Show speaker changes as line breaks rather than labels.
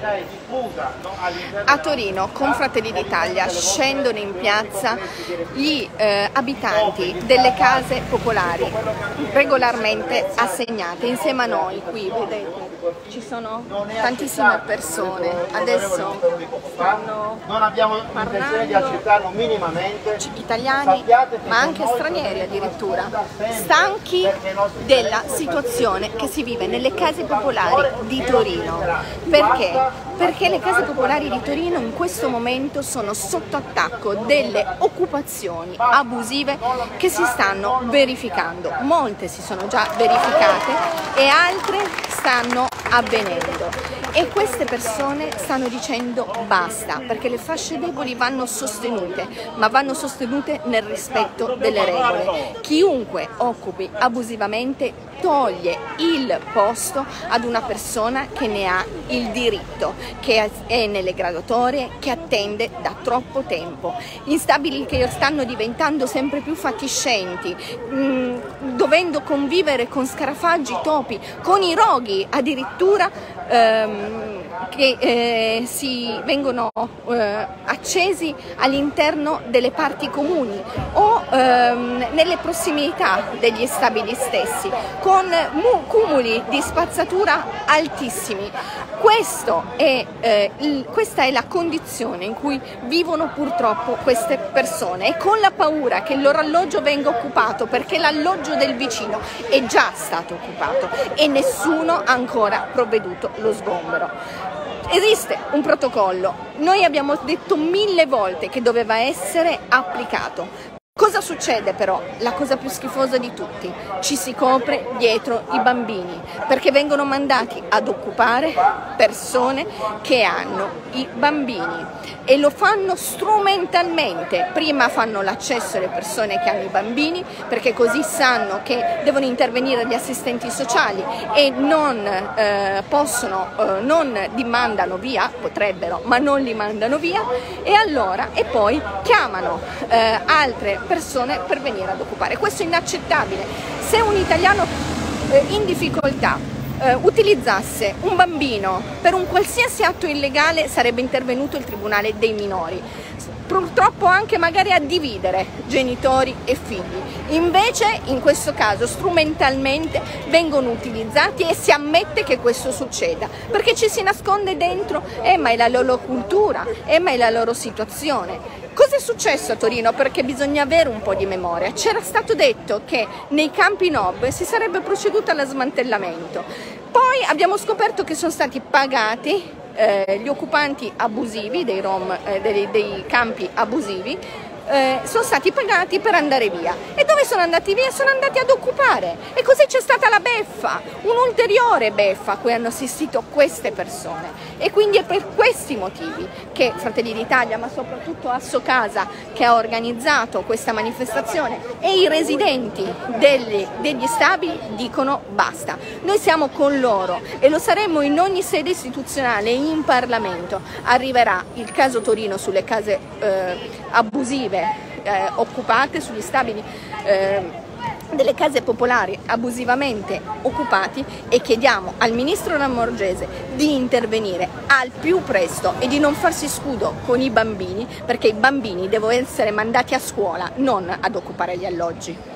A Torino, con Fratelli d'Italia, scendono in piazza gli abitanti delle case popolari regolarmente assegnate. Insieme a noi, qui vedete, ci sono tantissime persone. Adesso stanno parlando italiani, ma anche stranieri addirittura, stanchi della situazione che si vive nelle case popolari di Torino. Perché? Perché le case popolari di Torino in questo momento sono sotto attacco delle occupazioni abusive che si stanno verificando. Molte si sono già verificate e altre stanno avvenendo. E queste persone stanno dicendo basta, perché le fasce deboli vanno sostenute, ma vanno sostenute nel rispetto delle regole. Chiunque occupi abusivamente toglie il posto ad una persona che ne ha il diritto, che è nelle graduatorie, che attende da troppo tempo. Gli instabili che stanno diventando sempre più fatiscenti, dovendo convivere con scarafaggi, topi, con i roghi addirittura che si vengono accesi all'interno delle parti comuni o nelle prossimità degli stabili stessi, con cumuli di spazzatura altissimi. Questa è la condizione in cui vivono purtroppo queste persone, e con la paura che il loro alloggio venga occupato, perché l'alloggio del vicino è già stato occupato e nessuno ha ancora provveduto lo sgombero. Esiste un protocollo, noi abbiamo detto 1000 volte che doveva essere applicato. Cosa succede però? La cosa più schifosa di tutti: ci si copre dietro i bambini, perché vengono mandati ad occupare persone che hanno i bambini e lo fanno strumentalmente. Prima fanno l'accesso alle persone che hanno i bambini, perché così sanno che devono intervenire gli assistenti sociali e non li mandano via, potrebbero, ma non li mandano via, e poi chiamano altre persone per venire ad occupare. Questo è inaccettabile. Se un italiano in difficoltà utilizzasse un bambino per un qualsiasi atto illegale, sarebbe intervenuto il Tribunale dei minori, purtroppo anche magari a dividere genitori e figli. Invece in questo caso strumentalmente vengono utilizzati e si ammette che questo succeda, perché ci si nasconde dentro ma è la loro cultura, ma è la loro situazione. Cosa è successo a Torino? Perché bisogna avere un po' di memoria. C'era stato detto che nei campi NOB si sarebbe proceduto allo smantellamento. Poi abbiamo scoperto che sono stati pagati gli occupanti abusivi dei Rom, dei campi abusivi, sono stati pagati per andare via. E dove sono andati via? Sono andati ad occupare. E così c'è stata la beffa, un'ulteriore beffa a cui hanno assistito queste persone. E quindi è per questi motivi che Fratelli d'Italia, ma soprattutto Assocasa, che ha organizzato questa manifestazione, e i residenti degli stabili dicono basta. Noi siamo con loro e lo saremo in ogni sede istituzionale, in Parlamento. Arriverà il caso Torino sulle case abusive occupate, sugli stabili delle case popolari abusivamente occupati, e chiediamo al ministro Lamorgese di intervenire al più presto e di non farsi scudo con i bambini, perché i bambini devono essere mandati a scuola, non ad occupare gli alloggi.